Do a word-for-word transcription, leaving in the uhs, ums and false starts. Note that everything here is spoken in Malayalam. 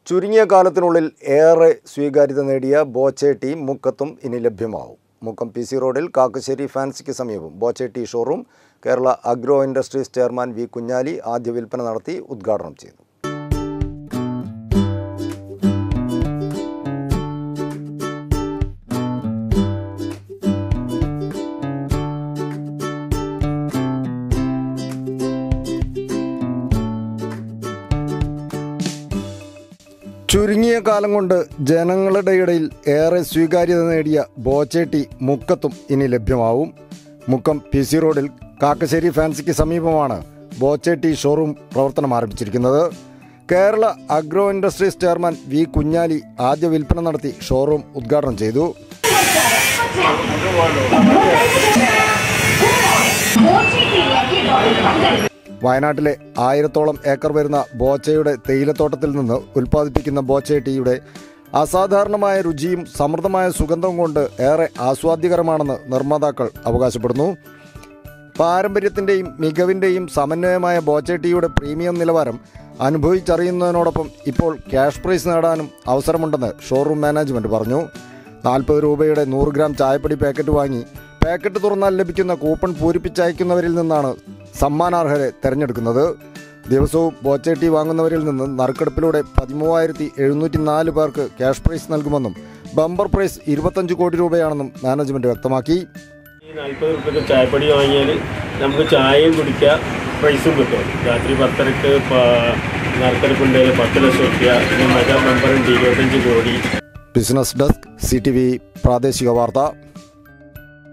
ചുരുങ്ങിയ കാലത്തിനുള്ളിൽ ഏറെ സ്വീകാര്യത നേടിയ ബോച്ചെ മുക്കത്തും ഇനി ലഭ്യമാവും. മുക്കം പി സി റോഡിൽ കാക്കശ്ശേരി ഫാൻസിക്ക് സമീപം Boche showroom Kerala agro industries chairman V Kunjali ആദ്യ വിൽപ്പന നടത്തി ഉദ്ഘാടനം ചെയ്തു. ചുരുങ്ങിയ കാലം കൊണ്ട് ജനങ്ങളുടെ ഇടയിൽ ഏറെ സ്വീകാര്യത നേടിയ ബോച്ചെ മുക്കത്തും ഇനി ലഭ്യമാവും. മുക്കം പി സി റോഡിൽ കാക്കശ്ശേരി ഫാൻസിക്ക് സമീപമാണ് ബോച്ചെ ഷോറൂം പ്രവർത്തനം ആരംഭിച്ചിരിക്കുന്നത്. Kerala agro industries chairman V Kunjali ആദ്യ വിൽപ്പന നടത്തി ഷോറൂം ഉദ്ഘാടനം ചെയ്തു. വയനാട്ടിലെ ആയിരത്തോളം ഏക്കർ വരുന്ന ബോച്ചയുടെ തേയിലത്തോട്ടത്തിൽ നിന്ന് ഉൽപ്പാദിപ്പിക്കുന്ന ബോച്ചെ ടീയുടെ അസാധാരണമായ രുചിയും സമൃദ്ധമായ സുഗന്ധവും കൊണ്ട് ഏറെ ആസ്വാദ്യകരമാണെന്ന് നിർമ്മാതാക്കൾ അവകാശപ്പെടുന്നു. പാരമ്പര്യത്തിൻ്റെയും മികവിൻ്റെയും സമന്വയമായ ബോച്ചെ ടീയുടെ പ്രീമിയം നിലവാരം അനുഭവിച്ചറിയുന്നതിനോടൊപ്പം ഇപ്പോൾ ക്യാഷ് പ്രൈസ് നേടാനും അവസരമുണ്ടെന്ന് ഷോറൂം മാനേജ്മെൻറ്റ് പറഞ്ഞു. നാൽപ്പത് രൂപയുടെ നൂറ് ഗ്രാം ചായപ്പൊടി പാക്കറ്റ് വാങ്ങി പാക്കറ്റ് തുറന്നാൽ ലഭിക്കുന്ന കൂപ്പൺ പൂരിപ്പിച്ചയക്കുന്നവരിൽ നിന്നാണ് സമ്മാനാർഹരെ തിരഞ്ഞെടുക്കുന്നത്. ദിവസവും ബോച്ചെ ടീ വാങ്ങുന്നവരിൽ നിന്ന് നറുക്കെടുപ്പിലൂടെ പതിമൂവായിരത്തി എഴുന്നൂറ്റി നാല് പേർക്ക് ക്യാഷ് പ്രൈസ് നൽകുമെന്നും ബമ്പർ പ്രൈസ് ഇരുപത്തഞ്ച് കോടി രൂപയാണെന്നും മാനേജ്മെൻറ്റ് വ്യക്തമാക്കി. ഈ നാൽപ്പത് റുപ്യക്ക് ചായപ്പൊടി വാങ്ങിയാൽ നമുക്ക് ചായയും കുടിക്കുക, പ്രൈസും കിട്ടും. രാത്രി പത്തരക്ക് നറുക്കെടുപ്പുണ്ടെങ്കിൽ പത്ത് ലക്ഷം റുപ്യ, മെഗാ മെമ്പറുണ്ട് ഇരുപത്തഞ്ച് കോടി. Business desk, C T V പ്രാദേശിക വാർത്ത.